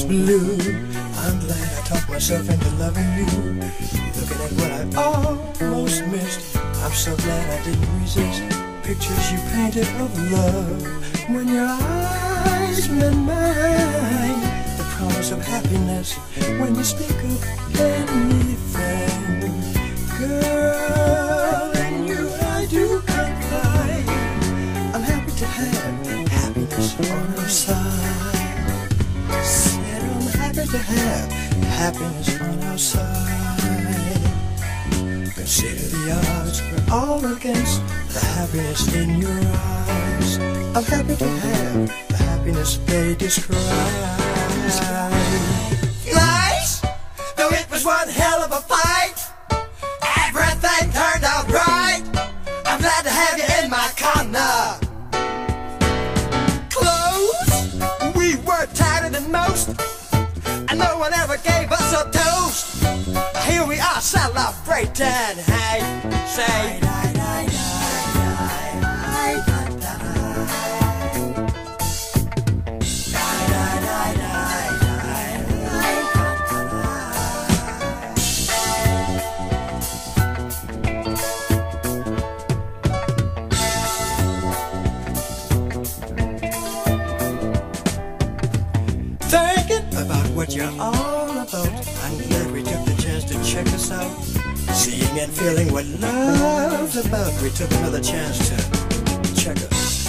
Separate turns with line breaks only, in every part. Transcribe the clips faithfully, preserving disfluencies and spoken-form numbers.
blue. I'm glad I talked myself into loving you. Looking at what I almost missed, I'm so glad I didn't resist. Pictures you painted of love when your eyes met mine. The promise of happiness when you speak of anything. Girl, in you I do confide. I'm happy to have happiness on our side. Said I'm happy to have happiness on our side. Consider the odds, we're all against the happiness in your eyes. I'm happy to have the happiness they describe. Nice, though it was one hell of a fight. Everything turned out right. I'm glad to have you in my corner. Close, we were tighter than most, and no one ever gave us a toast. Here we are celebrating, hey, say. Thinking about what you're all about, I'm glad we took the chance to check us out. Seeing and feeling what love's about, we took another chance to check us.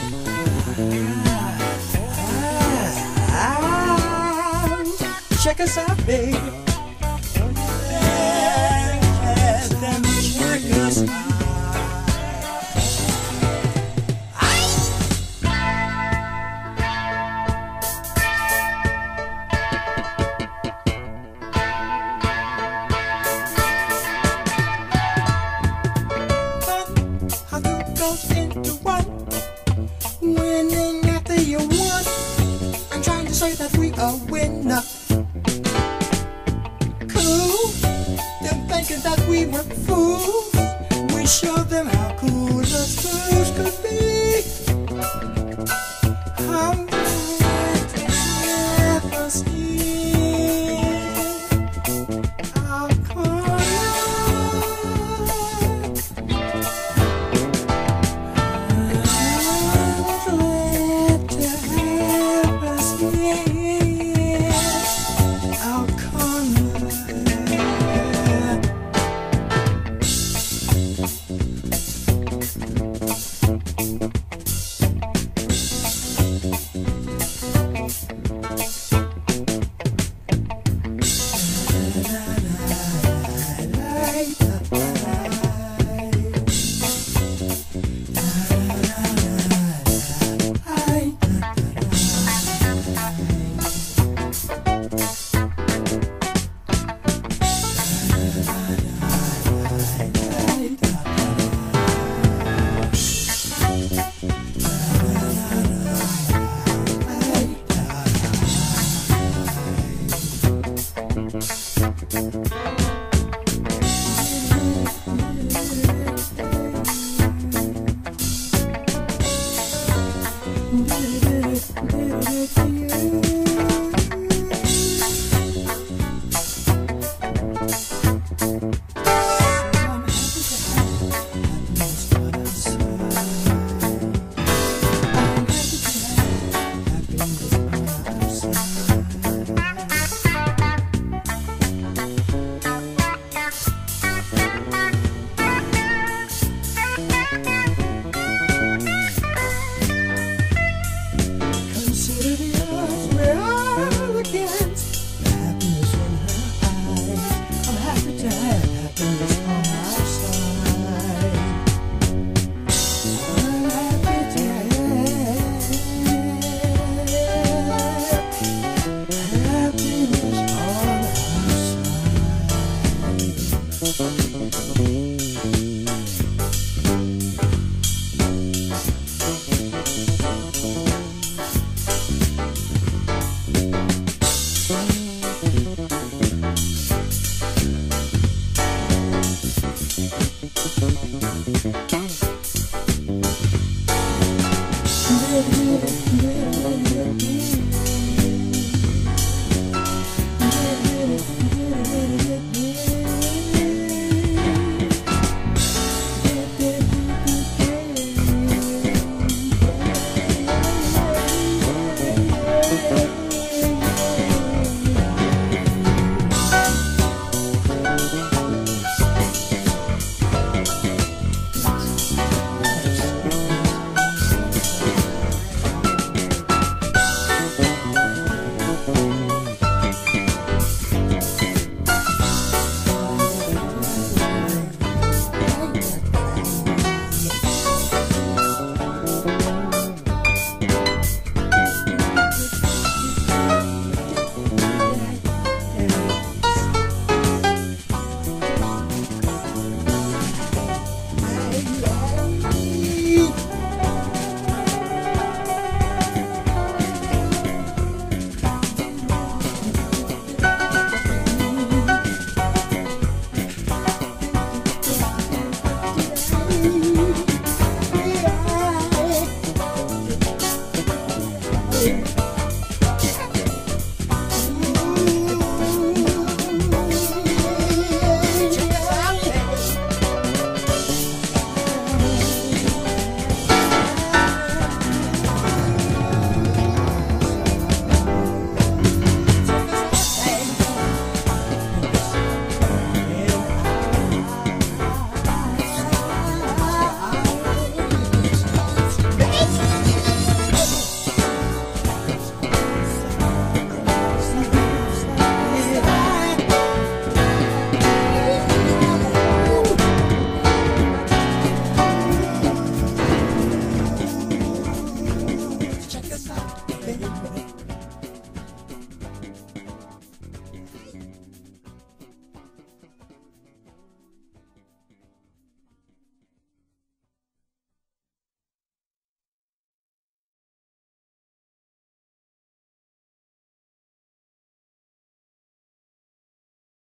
Check us out, baby. Yes, then check us out. Goes into one, winning after you won. I'm trying to say that we are winner. Cool, them thinking that we were fools. We showed them how cool us fools could be. I'm glad to have us here. Our corner.